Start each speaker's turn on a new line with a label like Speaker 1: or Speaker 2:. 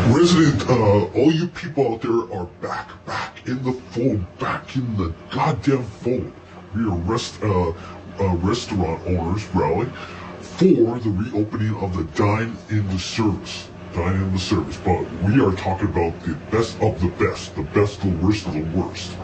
Speaker 1: Resident, all you people out there are back in the fold, back in the goddamn fold. We are restaurant owners rally for the reopening of the dine-in service. But we are talking about the best of the best, the worst of the worst.